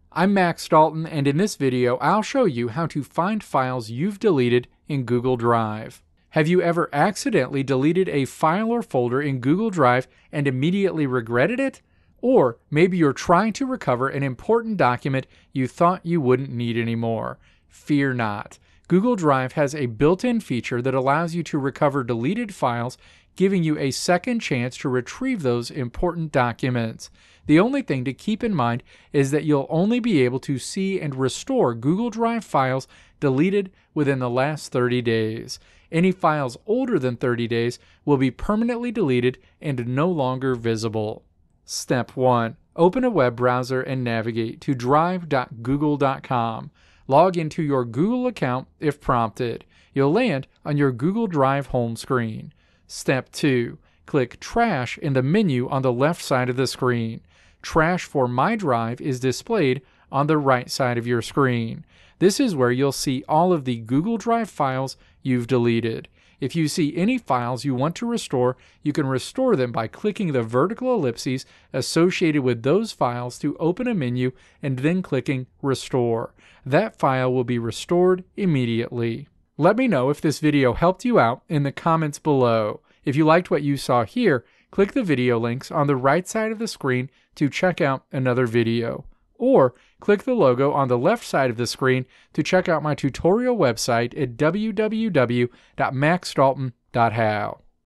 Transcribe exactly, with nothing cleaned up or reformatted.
I'm Max Dalton, and in this video I'll show you how to find files you've deleted in Google Drive. Have you ever accidentally deleted a file or folder in Google Drive and immediately regretted it? Or maybe you're trying to recover an important document you thought you wouldn't need anymore. Fear not. Google Drive has a built-in feature that allows you to recover deleted files, giving you a second chance to retrieve those important documents. The only thing to keep in mind is that you'll only be able to see and restore Google Drive files deleted within the last thirty days. Any files older than thirty days will be permanently deleted and no longer visible. Step one. Open a web browser and navigate to drive dot google dot com. Log into your Google account if prompted. You'll land on your Google Drive home screen. Step two. Click Trash in the menu on the left side of the screen. Trash for My Drive is displayed on the right side of your screen. This is where you'll see all of the Google Drive files you've deleted. If you see any files you want to restore, you can restore them by clicking the vertical ellipses associated with those files to open a menu and then clicking Restore. That file will be restored immediately. Let me know if this video helped you out in the comments below. If you liked what you saw here, click the video links on the right side of the screen to check out another video. Or click the logo on the left side of the screen to check out my tutorial website at w w w dot max dalton dot how.